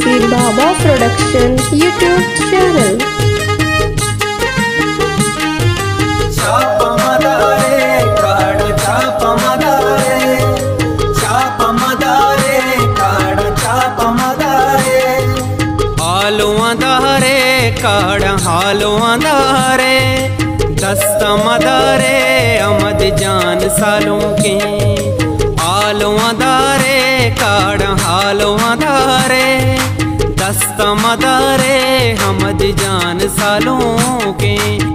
Rashid Baba Production YouTube channel. काड़ा हालो अंधारे दस्ता मदारे अमद जान सालों के आलो अंधारे काड़ा हालो अंधारे दस्ता मदारे अमद जान सालों के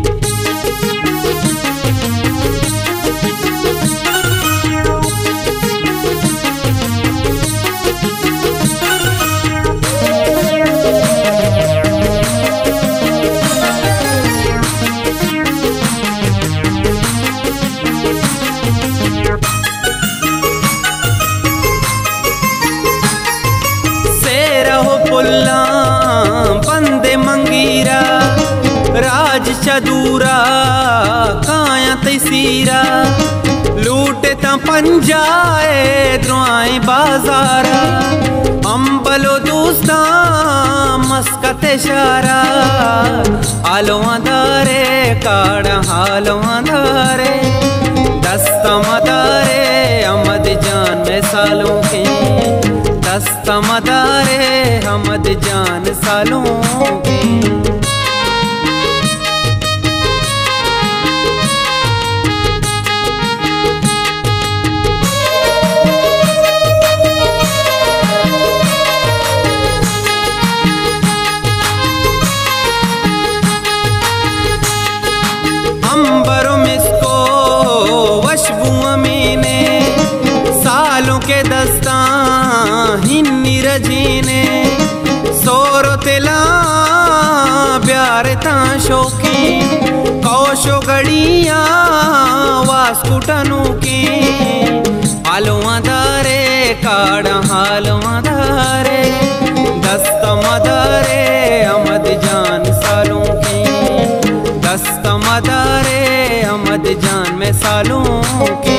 बंदे मंगीरा राज चदूरा काया तसीरा लूटे ता पंजाए द्रुआए बाजारा अम्बलो दोस्ता मस्कत शारा आलो अंधारे काड़ा हालो अंधारे दस्ता मदारे अमद जान में सालों के दस्ता मदारे हमद जान सालों के अंबरों में इसको वशबू अमीने सालों के दस्ता हिन्नी रजीने सोरो तेला प्यार ता शोकी कौशो गड़िया वास्कुटनु की आलो अंधारे काड़ा हालो अंधारे दस्ता मदारे अमद जान सालों की दस्ता मदारे अमद जान में सालों की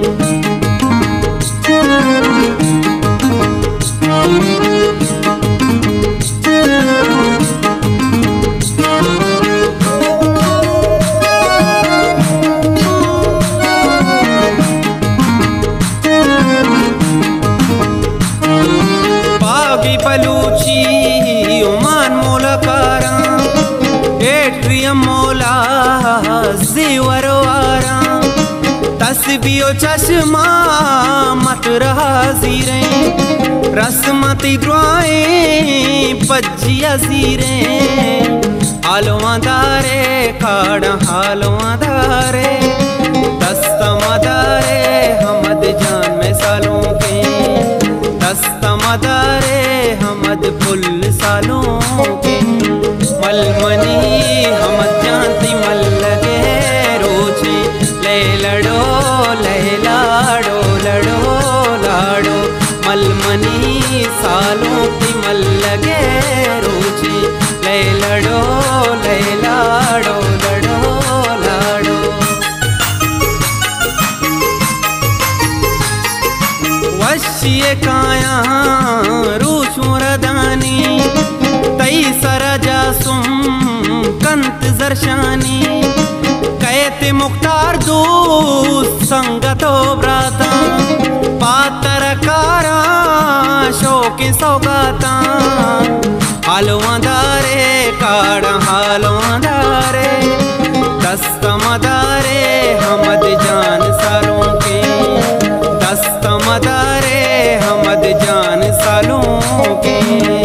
पागी बलूची उमान मोलकारा एट्रियम मोला जीवरवारा तस्बियो चश्मा मत रहा जीरे रस्मती द्रुआए पज्जिया जीरे आलो अंधारे काड़ा हालो अंधारे दस्ता मदारे हमद जान में सालों के दस्ता मदारे हमद फुल सालों के मलमनी हमद जानती मल लगे रोचे ले लड़ो लाड़ो लड़ो लाड़ो मलमनी सालों की मल लगे रोचे ले लड़ो लाड़ो लड़ो लाड़ो वशिए काया रूशु रदानी तई सरजा सुम कंत जरशानी कहते मुख्तार दोस्त संगतो ब्राता पातर कारा शोक सौगाता हालो अंधारे काड़ा हालो अंधारे दस्ता मदारे हमद जान सालों के दस्ता मदारे हमद जान सालों के।